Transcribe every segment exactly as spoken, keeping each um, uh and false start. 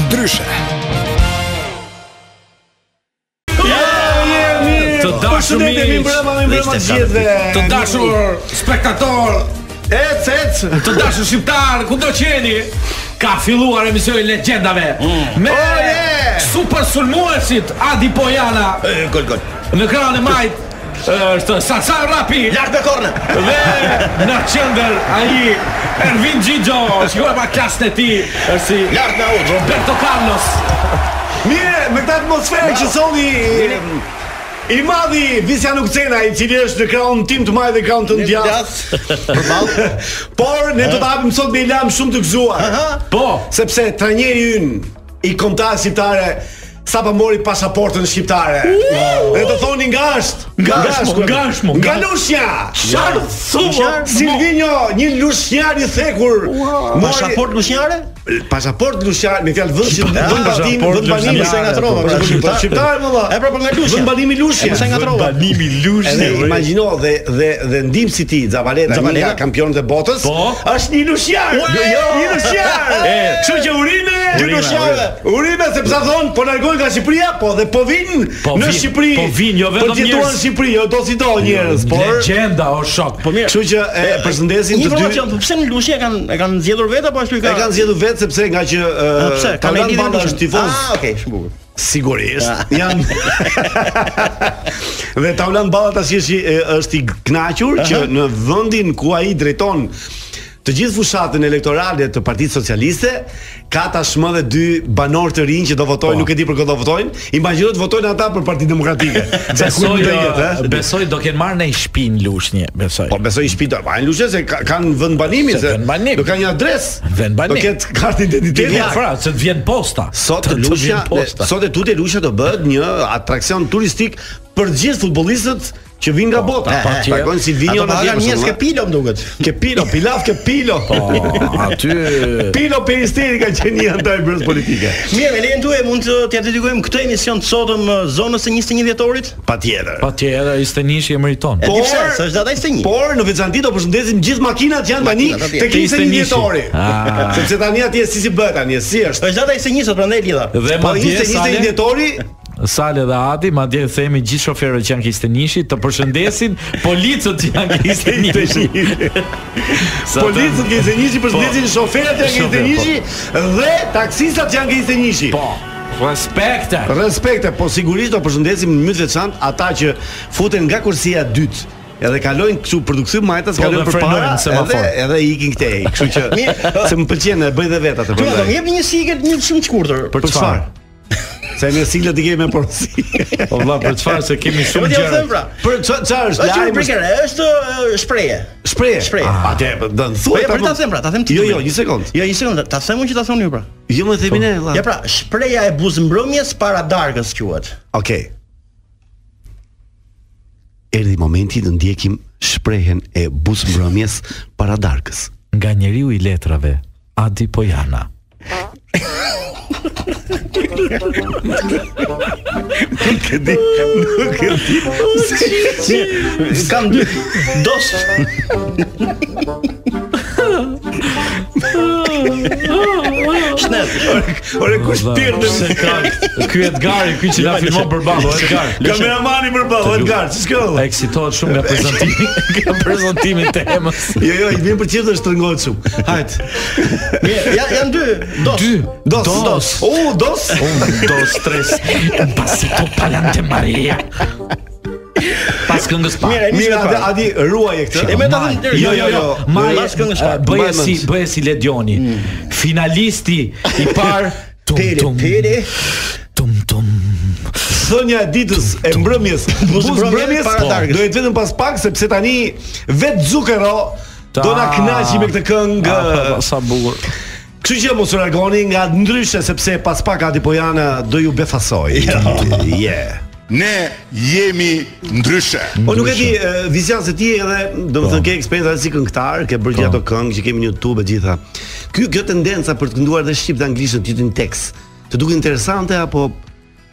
Ndryshe. Të dashur miq, të dashur spektator, ec ec, të dashur shqiptar, kudo qeni, ka filluar emisioni Legjendave me super sulmuesit Adi Pojana, gol gol. në ekranin e majt është Sasan Rapi, lart me korne. Dhe në qendër ai Ervin Xhixho, shikoj pa klasën e tij, është si lart me ut Roberto Carlos. Mirë, me këtë atmosferë që soli i madhi Visian Ukcena, i cili është në krahun tim të madh dhe krahun të ndjast. Përballë. Por ne do të hapim sot me një lajm shumë të gëzuar. Po, sepse trajneri ynë i kombëtarëve shqiptare sapo mori pasaportën shqiptare. Dhe do thoni nga është, nga është, nga është, nga Lushnja. Çfarë? Silvinjo, një lushnjar i thekur. Pasaport lushnjare? Pasaport lushnjar, me fjalë vend vend banimi, vend banimi se ngatrova, shqiptar më valla. E pra për nga Lushnja. Vend banimi Lushnja. Se ngatrova. Banimi Lushnja. Imagjino dhe dhe dhe ndihmësi i tij Zavaleta, një nga kampionët e botës, është një lushnjar. Një lushnjar. Kështu që urime, dy lushnjarë. Urime sepse thon po largojnë nga Shqipëria, po dhe po vinë në Shqipëri. Po vinë jo vetëm njerëz. Po në Shqipëri, jo do si do njerëz, por legjenda o shok. Po mirë. Kështu që e përshëndesim të dy. Informacion, po pse në Lushnjë kanë e kanë zgjedhur vetë apo ashtu i E kanë zgjedhur vetë sepse nga që Taulan Banda është tifoz. Ah, okay, shumë bukur. Sigurisht. Janë dhe Taulan Balla tash është i kënaqur që në vendin ku ai drejton të gjithë fushatën elektorale të Partisë Socialiste ka tashmë edhe dy banor të rinj që do votojnë, nuk e di për kë do votojnë. Imagjino të votojnë ata për Partinë Demokratike. Besoj, besoj do kenë marrë në shtëpi në Lushnjë, besoj. Po besoj shtëpi do marrin në Lushnjë se kanë vend banimi, se do kanë një adresë. Vend banim. Do ketë kartë identiteti. Pra, se të vjen posta. Sot Lushnja, sot e tutje Lushnja do bëhet një atraksion turistik për të gjithë futbollistët që vinë nga bota. Takojnë Silvinjo në djemë. Njerëz ke pilo më duket. Ke pilo, pilaf ke pilo. Po, aty pilo peristeri ka qenë një antar brez politike. Mirë, me lejen tuaj mund të t'ia dedikojmë këtë emision të sotëm zonës së njëzet e një dhjetorit? Patjetër. Patjetër, Istenishi e meriton. Por s'është data njëzet e një. Por në veçanti do përshëndesim gjithë makinat që janë tani tek njëzet e një dhjetori. Sepse tani atje si si bëhet tani, si është. Është data njëzet e një sot, prandaj lidha. Dhe po njëzet e një dhjetori Sale dhe Adi, madje themi gjithë shoferët që janë Istenishi të përshëndesin policët që janë Istenishi. Policët që Istenishi përshëndesin shoferët që janë Istenishi dhe taksistat që janë Istenishi. Po. Respekte. Respekte, po sigurisht do përshëndesim në mënyrë të veçantë ata që futen nga kursia e dytë. Edhe kalojnë kështu produksion majtas, kalojnë përpara, edhe edhe ikin këtej. Kështu që se më pëlqen e bëj dhe vetë atë. Do të më jepni një siklet një shumë të shkurtër. Për çfarë? Se në siglet i kemi me porosi. Po valla, për çfarë se kemi shumë gjëra. Për çfarë është lajm? Është shprehje. Shprehje. Shprehje. Atë do të thuaj ta them pra, ta them ti. Jo, jo, një sekond. Jo, një sekond, ta them unë që ta thoni ju pra. Jo më themi ne valla. Ja pra, shpreha e buzëmbrëmjes para darkës quhet. Okej. Erdhi momenti të ndjekim shprehjen e buzëmbrëmjes para darkës. Nga njeriu i letrave, Adi Pojana. Nuk e di, nuk e di. Kam dy dos. Shnet. Ore kush pirdë se ka. Ky Edgari, ky që na filmon përballë, Edgar. Kameramani përballë, Edgar, si s'ka. Eksitohet shumë nga prezantimi, nga prezantimi i temës. Jo, jo, i vjen për çfarë të shtrëngohet shumë. Hajt. Mirë, janë dy. Dos. Dy. Dos. Dos. Oh, dos. Un, dos, tres. Un pasito pa'lante Maria. Pas këngës pa. Mirë, atë Adi ruaje këtë. E më ta them. Jo, jo, jo. Pas këngës pa. Bëje si, bëje si Ledioni. Finalisti i parë tum tum. Tum tum. Thënia e ditës e mbrëmjes. Buzëmbrëmjes para darkës. Do jetë vetëm pas pak sepse tani vet Zucchero do na kënaqi me këtë këngë. Sa bukur. Kështu që mos u largoni nga Ndryshe sepse pas pak Adi Pojana do ju befasoj. Yeah. Ne jemi ndryshe. Po nuk e di, Vizian se ti edhe domethënë ke eksperiencë si këngëtar, ke bërë gjithë ato këngë që kemi në YouTube e gjitha. Ky kjo tendenca për të kënduar dhe shqip dhe anglisht në një tekst, të duket interesante apo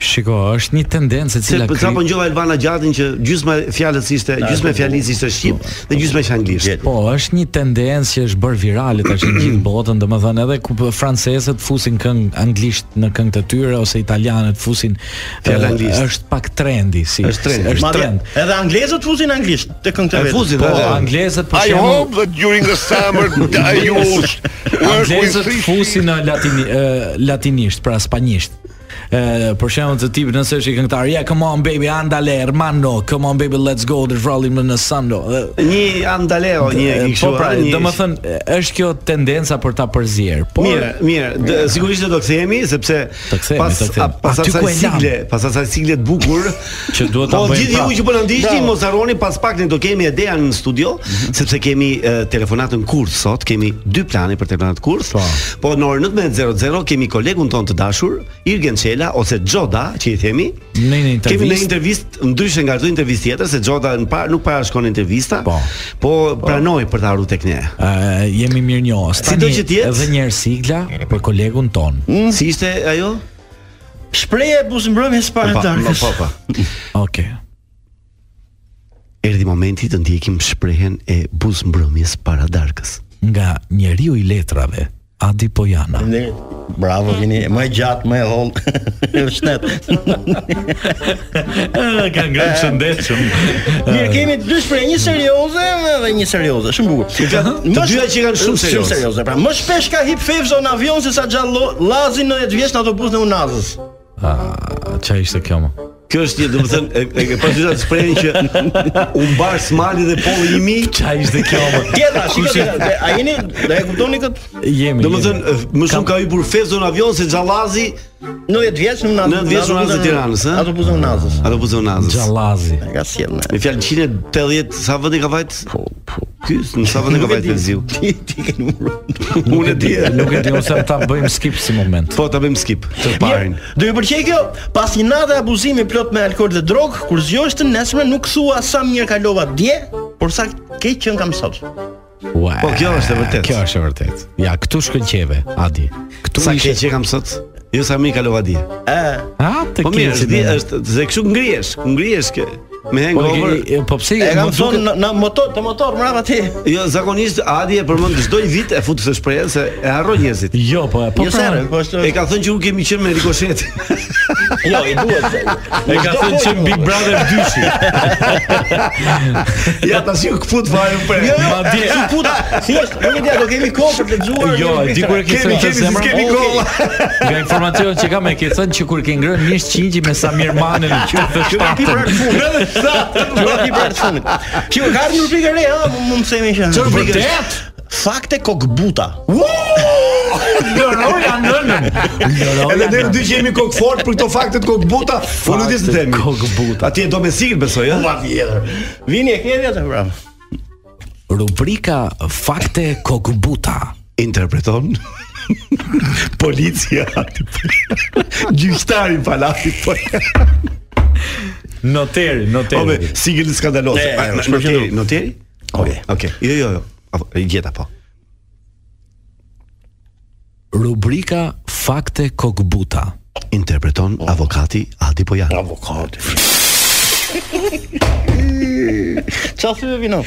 Shiko, është një tendencë e cila Se sa po ngjova Elvana Gjatin që gjysma fjalës ishte, gjysma fjalisë ishte shqip dhe gjysma ishte anglisht. Po, është një tendencë që është bërë virale tash në gjithë botën, domethënë edhe ku francezët fusin këngë anglisht në këngët e tyre ose italianët fusin fjalë anglisht. Është pak trendi, si. Është trend. Është trend. Edhe anglezët fusin anglisht te këngët e vet. Fusin, Po, edhe anglezët për I shembull, hope that during the summer you will work with anglezët fish. fusin në latini, uh, latinisht, pra spanjisht. Uh, për shembull të tipit nëse është i këngëtar, yeah, come on baby, andale hermano, come on baby, let's go, there's rolling in the sun. një andaleo, një kështu. Po pra, një- domethënë është kjo tendenca për ta përzier. Po Mirë, mirë, d- sigurisht do kthehemi sepse Të kthehemi, pas të kthehemi. a- pas Aty ku asaj e lam. sigle, pas asaj sigle të bukur që duhet ta po bëjmë gjithë ju prapë. që po na ndiqni, Bravo. mos harroni pas pak ne do kemi Edean në studio, sepse kemi uh, telefonatën kurth sot, kemi dy plane për telefonat kurth. Po. Po në orën nëntëmbëdhjetë e zero kemi kolegun ton të dashur, Irgen Çela ose Xhoda, që i themi. Në një Kemi në intervistë. intervistë ndryshe nga çdo intervistë tjetër, se Xhoda në par nuk para shkon në intervista, Po. po pranoi për të ardhur tek ne. Uh, jemi mirënjohës. Sido Tani që t'jetë. edhe një herë sigla për kolegun ton. Si ishte ajo? Shpreje e buzëmbrëmjes para Po, darkës. po, po. Okej. Erdhi momenti të ndjekim shprehjen e buzëmbrëmjes para darkës. Nga njeriu i letrave, Adi Pojana. Ne, bravo, vini më e gjatë, më e holl. Shnet. Ka ngrënë shëndetshëm. Mirë, kemi dy shprehje, një serioze dhe një serioze, shumë bukur. Të dyja që kanë shumë serioze. Shumë serioze. Pra, më shpesh ka hip fevzo në avion se sa xhallo Llazi nëntëdhjetë vjeç në autobus në Unazës. Ah, çfarë ishte kjo më? Kjo është një, domethënë, e e ke pasur atë shprehjen që u mbar smali dhe polli i mi. Çfarë ishte kjo më? Tjetra, shikoj, a jeni, do e kuptoni këtë? Jemi. Domethënë, më shumë ka hyrë fevzo në avion se xhallazi nëntëdhjetë vjeç në Unazë. nëntëdhjetë vjeç në Unazë të Tiranës, ëh? Autobus në Unazës. ato buzon nazës. Xhallazi. Ka sjell ne. Me fjalë njëqind e tetëdhjetë sa vendi ka vajt? Po, po. Ky në sa vendi ka vajt Velziu? Ti ti ke numëruar. Unë e di. Nuk e di ose ta bëjmë skip si moment. Po ta bëjmë skip të parin. Do ju pëlqej kjo? Pas një nate abuzimi plot me alkool dhe drog, kur zgjohesh të nesërmen nuk thua sa mirë kalova dje, por sa keq që kam sot. Ua. Po, kjo është e vërtetë. Kjo është e vërtetë. Ja, këtu shkëlqeve, Adi. Këtu Sa ishe- keq që kam sot? Jo sa mirë kalova di. Ë, Ah, te Po mirë, keqi është, di- me- është se kështu ngrihesh, ku ngrihesh ke me Po, hangover. ke- po pse e kam më thonë duket- në, në motor, të motor mbrapa ti. Jo, zakonisht Adi e përmend çdo vit e fut se shprehje se e harron njerëzit. Jo, po, po Jo pra. serë, po është. E ka thënë që u kemi qenë me rikoshet. Jo, i duhet. E ka thënë që Big Brother dyshi. Ja tash ju kput fare për. Jo, jo, Ma dje- su puta. Thjesht, unë dia do kemi kohë për të lexuar. Jo, një e di kur e ke Kemi, thënë të kemi, zemra. s'kemi Okej. kohë. Nga informacionet që kam e ke thënë që kur ke ngrënë mish qingji me Samir Manën në qytet të Kjo ti për shtatën. të fundit. Kjo ti për të fundit. Kjo ka një rubrikë re, ha, mund të themi që. Çfarë rubrikë është? Vërtet? Fakte kokbuta. Loroja nënën. Edhe ne dy që jemi kokë fort për këto fakte të kokbuta, po nuk di të themi. Kokbuta. Atje do me sigurt besoj, ëh. Pa tjetër. Vini e keni atë, bravo. Rubrika Fakte Kokbuta. Interpreton policia aty. Gjyqtari i palatit po. Noteri, Po noteri. me sigurt skandaloze. Ne, Ah, është Noteri, përqendru. noteri? Okej. Okej. Jo, jo, jo. Apo, e gjeta po. Rubrika Fakte Kokbuta. Interpreton avokati Adi Pojan. Avokati. Çfarë thua vino?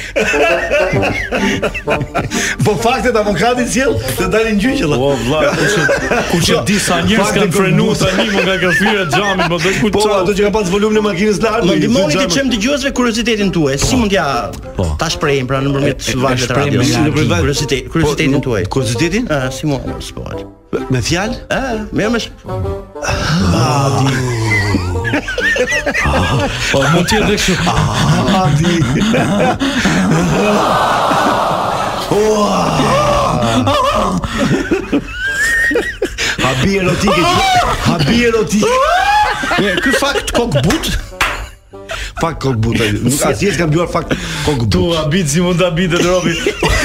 Po faktet avokatit sjell të dalin gjyqëlla. Po vlla, ku që disa njerëz Fakte kanë frenuar kokbuta. tani më nga kafyra xhamin, po do ku Po ato që ka pas volumin e makinës lart. Më ndihmoni të çem dëgjuesve kuriozitetin tuaj. Si mund t'ja Po. ta shprehim pra nëpërmjet E- e- valve të shprehim radios? me largi. Kuriozitet, kuriozitetin tuaj. Kuriozitetin? Ah, si mund të spohet? Me fjalë? Ah, më më Po mund të jetë kështu. Adi. Habi erotike. Habi erotike. Mirë, ky fakt kokbut. Fakt kokbuta. Nuk asnjë s'ka mbyar fakt Tu kokbut. habit si mund ta bitet robi.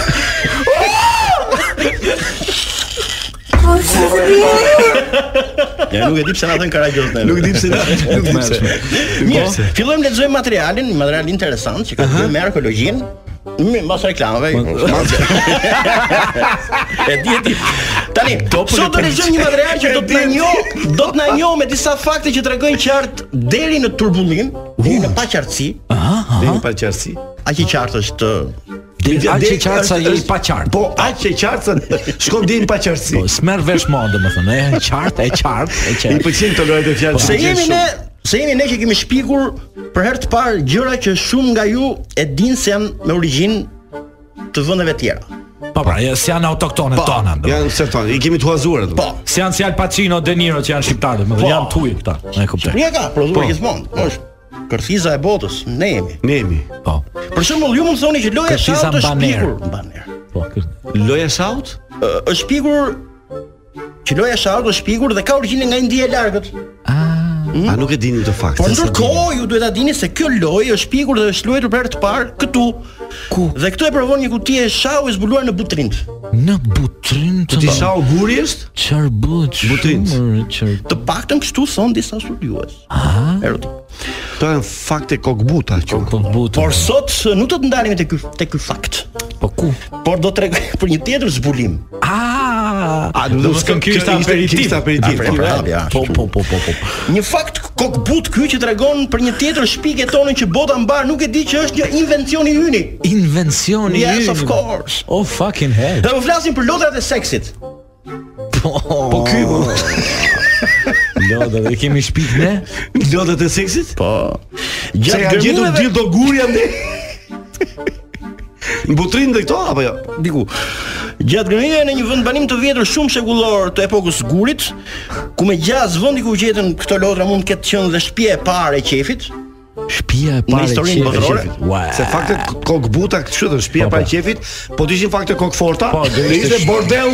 Ja nuk e di pse na thën karagjoz ne. Nuk di pse. Nuk di pse. Mirë, fillojmë lexojmë materialin, një material interesant që ka të bëjë me arkeologjinë. Mirë, mbas reklamave. E di e di. Tani, sot do lexojmë një material që do të na njoh, do të na njoh me disa fakte që tregojnë qartë deri në turbullim, deri në paqartësi. Deri në paqartësi. Aq i qartë është Aq i qartë sa je i paqartë. Po, aq i qartë sa shkon deri në paqartësi. Po, s'merr vesh më, domethënë, e qartë, e qartë, e qartë. I pëlqen këto llojet e fjalëve. Se jemi ne, se jemi ne që kemi shpikur për herë të parë gjëra që shumë nga ju e dinë se janë me origjinë të vendeve tjera. Po pra, si janë autoktone tona. Janë certon, i kemi tuazuar ato. Po, si janë si Al Pacino, De Niro që janë shqiptarë, domethënë janë tuaj këta. E kuptoj. Shqipëria ka prodhuar gjithmonë. Është kërthiza e botës, ne jemi. Ne jemi. Po. Për shembull, ju mund të thoni që loja e Kërthiza shallët është baner. shpikur, baner. Po, kë- Loja e shaut? Ë, është shpikur që loja e shallët është shpikur dhe ka origjinën nga India e largët. A nuk e dini këtë fakt? Por se s'e ndërkohë ju duhet ta dini se kjo lojë është shpikur dhe është luajtur për herë të parë këtu. Ku? Dhe këtu e provon një kuti e shau e zbuluar në Butrind. Në Butrin të dini? Ti shau guri është? Çfarë bëhet? Butrin. Çfarë? Të paktën kështu thon disa studiues. Ah, Erotik. Këto janë fakte kokbuta që. po butë. Por sot nuk do të ndalemi te ky te ky fakt. Po ku? Por do të tregoj për një tjetër zbulim. Ah, A do të ky ishte aperitiv. Ishte aperitiv. Aperitiv, po, ja. Po, po, po, po, po. Një fakt kokbut ky që tregon për një tjetër shpikje tonë që bota mbar nuk e di që është një invencion i hyni. Invencioni i Yes, ynë. of course. Oh fucking hell. Dhe po flasim për lodrat e seksit. Po, Po ky po. Lodra, dhe kemi shpik ne? Lodrat e seksit? Po. Se Gjatë ka gjetur gërmimeve dildo guri ande. Në Butrin dhe këto apo jo? diku. Gjatë gërmimeve në një vend banim të vjetër shumë shekullor të epokës Gurit, ku me gjaz vendi ku gjetën këto lodra mund të ketë qenë dhe shtëpia e parë e qefit. Shtëpia e parë. historinë botërore? Se faktet kokbuta kështu të shtëpia Po, para po. qefit, po të ishin fakte kokforta. Po, do dhe ishte ishte sh- bordell.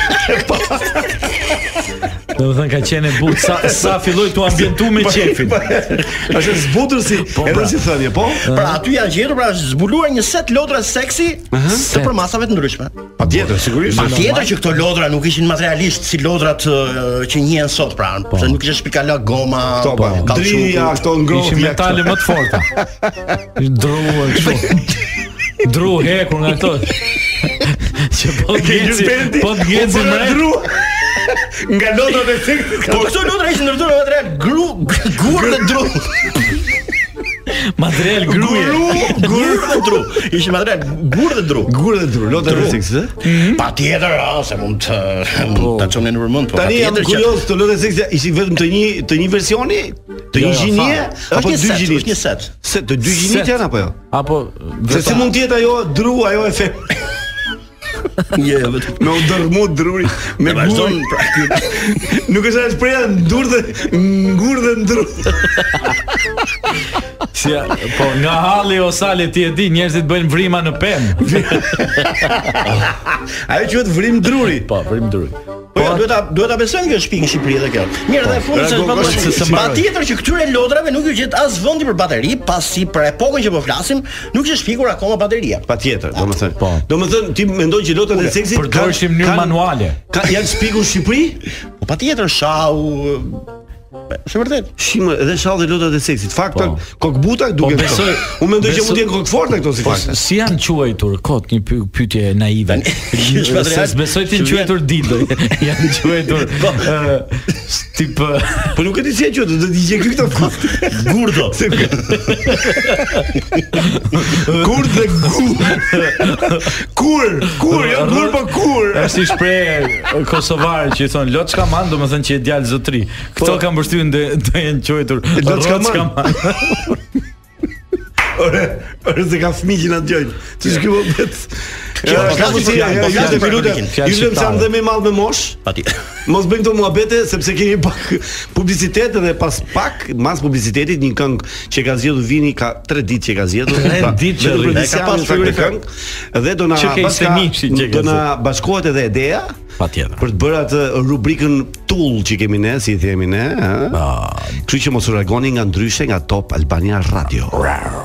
Do të thënë ka qenë e butë sa sa filloi tu ambientu me qefin. Është zbutur si, Po, edhe pra. si thënie, po? Pra aty janë gjetur pra është zbuluar një set lodra seksi të përmasave të ndryshme. Patjetër, sigurisht. Patjetër që këto lodra nuk ishin materialisht si lodrat uh, që njihen sot pra, se nuk ishte shpikala goma, Këto po, dria, këto Ishin ngrohtja. metale më të forta. Druar kështu. Dru hekur nga ato. Që po të gjeci, po të gjeci më. Nga lodrat e seksit. Po këto lodra ishin ndërtuar me material gru, gur dhe dru. Material gruje. Gur dhe dru. Ishin material gur dhe dru. Gur dhe dru, lodrat e seksit, ë? Patjetër, a, se mund të mund ta çonin në përmend, po Tani jam patjetër që kurioz, të lodrat e seksit ishin vetëm të një të një versioni, të Jo, një jo, gjinie është apo një dy set, gjinit? është një set. Se të dy gjinit Set. janë apo jo? Apo Se si mund të jetë ajo dru, ajo e fem. Jo, jo, vetëm. Me u dërmut druri, me Me vazhdon gur. pra ky. Nuk është as preja ndur dhe ngur dhe ndru. si po nga halli o sale ti e di njerëzit bëjnë vrima në pemë. Ajo quhet vrim druri. Po, vrim dru. Po ja, duhet ta duhet ta besojmë që është pikë në Shqipëri edhe kjo. Mirë, dhe fundi se Reago- patjetër se- se mbaroj. patjetër që këtyre lodrave nuk ju gjet as vendi për bateri, pasi për epokën që po flasim, nuk është shpikur akoma bateria. Patjetër, domethënë. Po. Domethënë ti mendon që lotrat e seksit Përdorishin në mënyrë manuale. Ka janë shpikur në Shqipëri? Po patjetër shau është vërtet. Shimë edhe shallë dhe lotrat e seksit. Fakta Po. kokbuta duke. Po, besoj- Unë mendoj që besoj- mund të jenë kokforta këto si Po fakte. si janë quajtur kot një py- pyetje naive. Që material- Se besoj ti që vjen- quajtur dildo. Janë quajtur ë, tip ë, Po nuk e di si e quhet, do të digje këto fakte. Gurdo. Kur dhe gur. Kur, kur, jo gur po kur. është një shprehje kosovare që i thon Loçkaman, domethënë që e djalë zotri. Këto kanë mbështyën dhe do jenë quajtur Loçkaman. Loçkaman. Ore, ore se ka fëmijë që na dëgjojnë. Ti s'ke vetë. Kjo, po, flasim për fjalë, po, flasim për fabrikën. Ju them se jam shqiptare. dhe më i madh me mosh. Patjetër. Mos bëjmë këto muhabete sepse kemi pak publicitet dhe pas pak mas publicitetit një këngë që ka zgjedhur Vini ka tre ditë që ka zgjedhur. Tre Pra, ditë që vetëm për rri. disa E ka pas janë saktë frigorifer. këngë dhe do na Që ke paska- Senici që ka do na zgjedhur. bashkohet edhe ideja Patjetër. për të bërë atë rubrikën Tull që kemi ne, si i themi ne, ëh. Kështu që mos u largoni nga ndryshe nga Top Albania Radio.